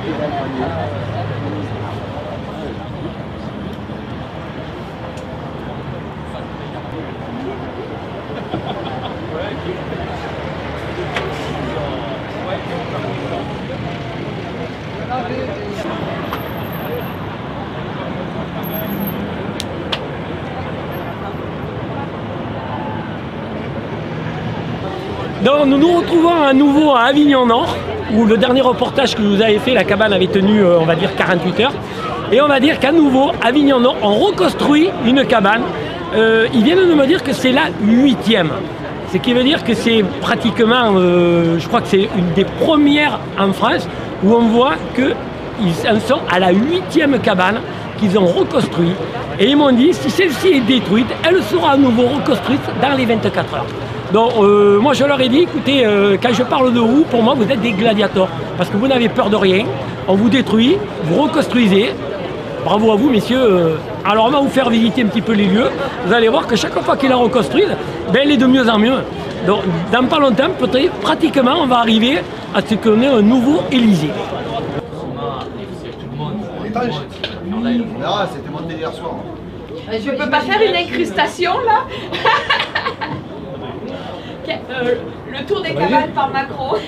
Donc nous nous retrouvons à nouveau à Avignon Nord, où le dernier reportage que vous avez fait, la cabane avait tenu, on va dire, 48 heures. Et on va dire qu'à nouveau, à Avignon Nord, on reconstruit une cabane. Ils viennent de me dire que c'est la 8e. Ce qui veut dire que c'est pratiquement, je crois que c'est une des premières en France, où on voit qu'ils en sont à la 8e cabane qu'ils ont reconstruit. Et ils m'ont dit, si celle-ci est détruite, elle sera à nouveau reconstruite dans les 24 heures. Donc moi je leur ai dit, écoutez, quand je parle de vous, pour moi vous êtes des gladiateurs, parce que vous n'avez peur de rien, on vous détruit, vous reconstruisez, bravo à vous messieurs. Alors on va vous faire visiter un petit peu les lieux, vous allez voir que chaque fois qu'ils la reconstruisent, ben, elle est de mieux en mieux. Donc dans pas longtemps, peut-être pratiquement on va arriver à ce qu'on ait un nouveau Élysée. Ah, c'était monté hier soir. Je peux pas faire une incrustation là. Le tour des cabanes par Macron.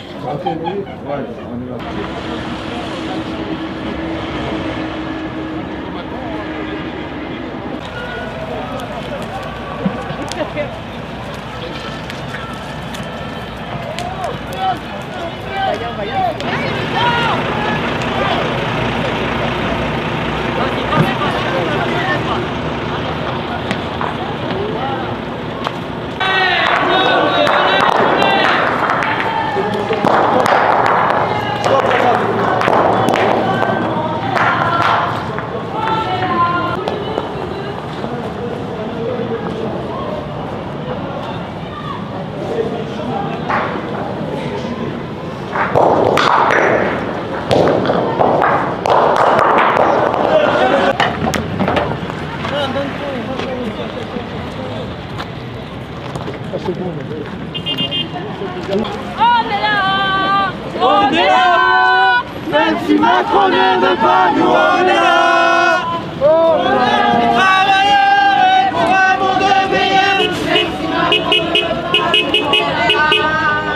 On est là! On est là! Même si Macron ne veut pas, nous on est là! On est là! Travailleurs pour un monde meilleur! Même si Macron ne veut pas, nous on est là!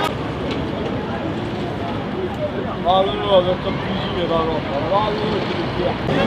Ah non, non, avec comme cuisine, là, non. Ah non, c'est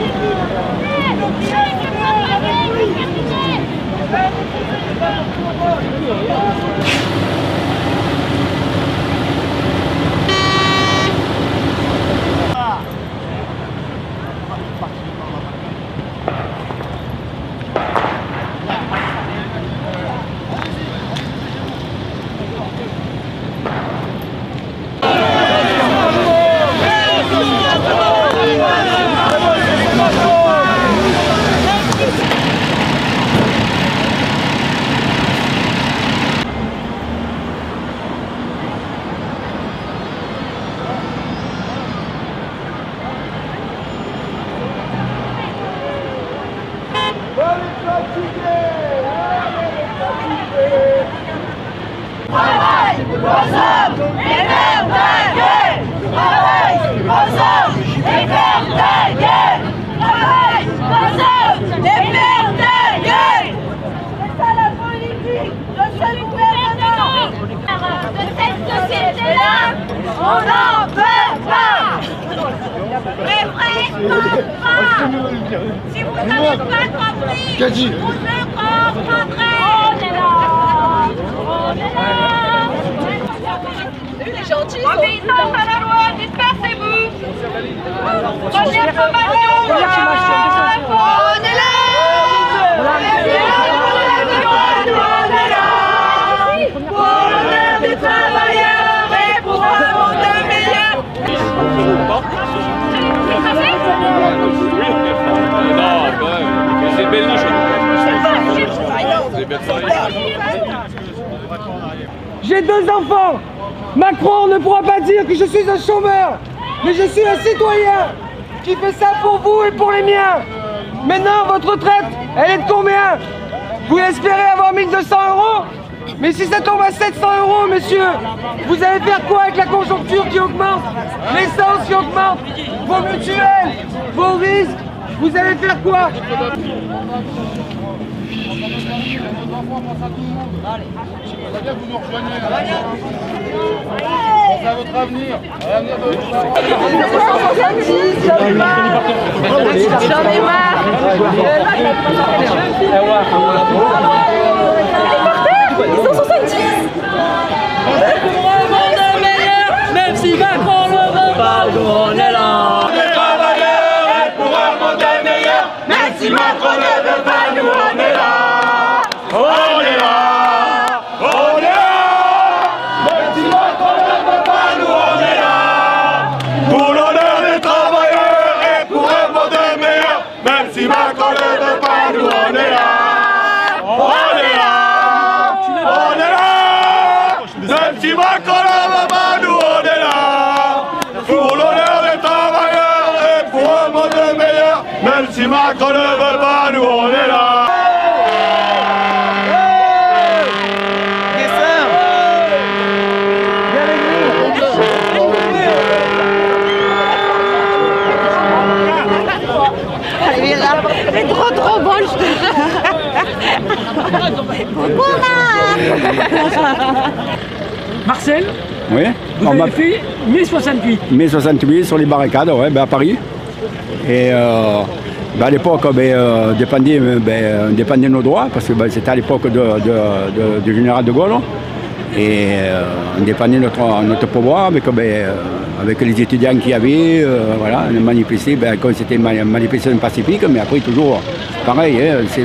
on n'en peut pas! Mais vraiment pas! Si vous n'avez pas compris, vous le comprendrez! On est là! On est là! Les gentils sont obéissance à la loi, dispersez-vous! Première formation! On est là! On est là! Pour l'honneur des travailleurs et pour un monde meilleur! C'est belge. J'ai 2 enfants. Macron ne pourra pas dire que je suis un chômeur, mais je suis un citoyen qui fait ça pour vous et pour les miens. Maintenant, votre retraite, elle est de combien? Vous espérez avoir 1200 €? Mais si ça tombe à 700 €, messieurs, vous allez faire quoi avec la conjoncture qui augmente, l'essence qui augmente, vos mutuelles, vos risques, vous allez faire quoi? Vous nous rejoignez. Pensez à votre avenir. À l'avenir de votre J'en ai marre. Ils sont 70. Pour un monde meilleur, même si Macron le veut pas, nous on est là. On est travailleurs et pour un monde meilleur, même si Macron ne veut pas, nous on est là. On est là. On est là. Même si Macron ne veut pas, nous on est là. Pour l'honneur des travailleurs et pour un monde meilleur, même si Macron ne veut pas, nous on est là. On est là. On est là. Même si Macron ne veut pas, nous on est là. Pour l'honneur des travailleurs et pour un monde meilleur, même si Macron ne veut pas, nous on est là. Elle est trop bonne, je te jure. Marcel, Oui, vous avez fait mai 68. mai 68 sur les barricades, ouais, à Paris. Et à l'époque, on dépendait de nos droits, parce que c'était à l'époque du général de Gaulle. Et on dépendait de notre pouvoir avec les étudiants qu'il y avait, voilà, on manifestait, quand c'était une manifestation pacifique, mais après toujours pareil, hein, c'est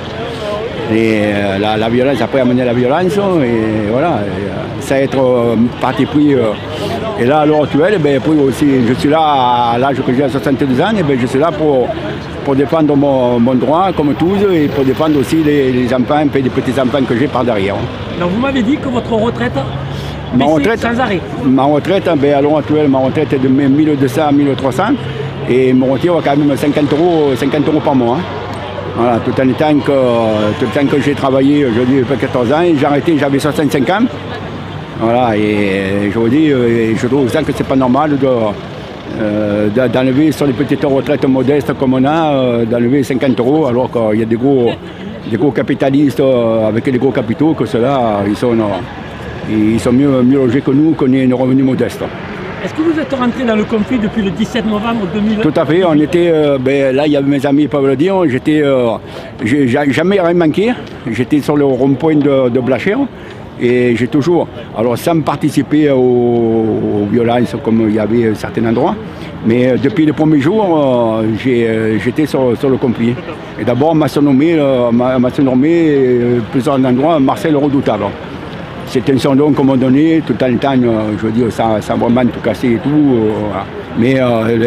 la violence après amener la violence, et voilà, ça a être parti pris. Et là, à l'heure actuelle, aussi, je suis là à l'âge que j'ai à 62 ans, et je suis là pour défendre mon droit comme tous, et pour défendre aussi les enfants, les petits-enfants que j'ai par derrière. Alors vous m'avez dit que votre retraite sans arrêt. Ma retraite, à l'heure actuelle, ma retraite est de 1200 à 1300, et mon retire quand même 50 € par mois. Hein. Voilà, tout le temps que j'ai travaillé, je dis, depuis 14 ans, j'ai arrêté, j'avais 65 ans. Voilà, et je vous dis, je trouve que c'est pas normal d'enlever sur les petites retraites modestes comme on a, d'enlever 50 € alors qu'il y a des gros capitalistes avec des gros capitaux, que ceux-là, ils sont mieux logés que nous, qu'on ait une revenu modeste. Est-ce que vous êtes rentré dans le conflit depuis le 17 novembre 2000? Tout à fait, on était, là il y avait mes amis, ils peuvent le dire, j'ai jamais rien manqué, j'étais sur le rond-point de Blachère, et j'ai toujours, alors sans participer aux violences comme il y avait à certains endroits, mais depuis le premier jour, j'étais sur le conflit. Et d'abord, on m'a surnommé plusieurs endroits Marcel le Redoutable. C'est un surnom qu'on m'a donné tout le temps, je veux dire, sans vraiment tout casser et tout. Mais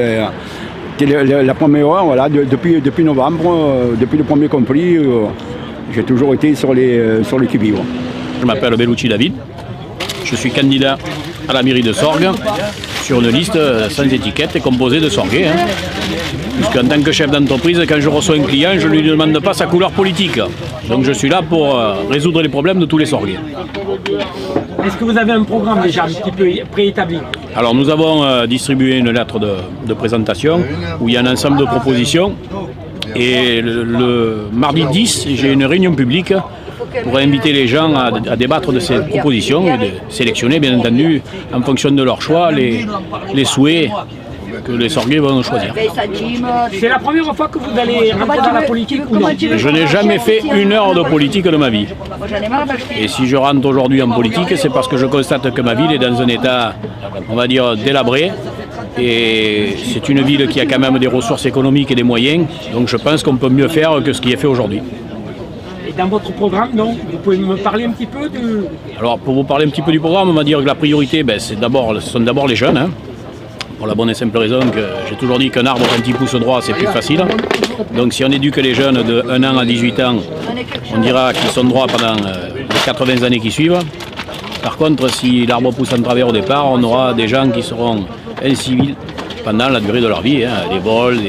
la première heure, voilà, depuis novembre, depuis le premier conflit, j'ai toujours été sur les qui-vive. Je m'appelle Bellucci David, je suis candidat à la mairie de Sorgues sur une liste sans étiquette et composée de Sorguais. Hein. Puisqu'en tant que chef d'entreprise, quand je reçois un client, je ne lui demande pas sa couleur politique. Donc je suis là pour résoudre les problèmes de tous les Sorguais. Est-ce que vous avez un programme déjà un petit peu préétabli? Alors nous avons distribué une lettre de présentation où il y a un ensemble de propositions. Et le mardi 10, j'ai une réunion publique pour inviter les gens à débattre de ces propositions et de sélectionner, bien entendu, en fonction de leur choix, les souhaits que les Sorguais vont choisir. C'est la première fois que vous allez rentrer dans la politique ou non? Je n'ai jamais fait une heure de politique de ma vie. Et si je rentre aujourd'hui en politique, c'est parce que je constate que ma ville est dans un état, on va dire, délabré. Et c'est une ville qui a quand même des ressources économiques et des moyens. Donc je pense qu'on peut mieux faire que ce qui est fait aujourd'hui. Et dans votre programme, donc, vous pouvez me parler un petit peu de... Alors pour vous parler un petit peu du programme, on va dire que la priorité, ce sont d'abord les jeunes. Hein. Pour la bonne et simple raison que j'ai toujours dit qu'un arbre, quand il pousse droit, c'est plus facile. Donc si on éduque les jeunes de 1 an à 18 ans, on dira qu'ils sont droits pendant les 80 années qui suivent. Par contre, si l'arbre pousse en travers au départ, on aura des gens qui seront incivils pendant la durée de leur vie. Hein, des vols,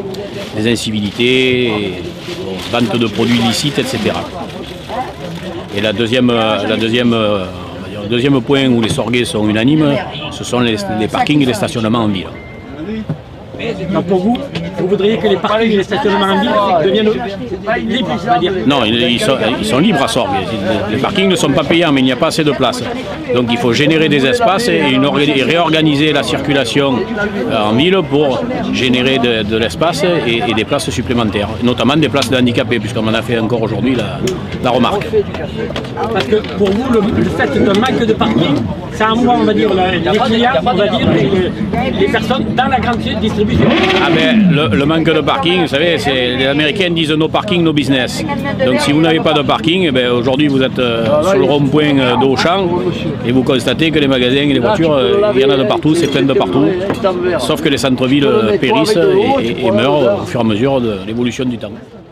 des incivilités, vente de produits illicites, etc. Et le deuxième point où les Sorguais sont unanimes, ce sont les parkings et les stationnements en ville. Donc pour vous, vous voudriez que les parkings et les stationnements en ville deviennent libres, on va dire? Non, ils sont libres à Sorgues. Les parkings ne sont pas payants, mais il n'y a pas assez de place. Donc il faut générer des espaces et réorganiser la circulation en ville pour générer de l'espace et des places supplémentaires, notamment des places de handicapés, puisqu'on en a fait encore aujourd'hui la remarque. Parce que pour vous, le fait d'un manque de parking, ça envoie, on va dire, les clients, on va dire, les personnes dans la grande distribution. Ah ben, le manque de parking, vous savez, les Américains disent no parking, no business. Donc si vous n'avez pas de parking, eh aujourd'hui vous êtes sur le rond-point d'Auchan et vous constatez que les magasins et les voitures, il y en a de partout, c'est plein de partout. Sauf que les centres-villes périssent et meurent au fur et à mesure de l'évolution du temps.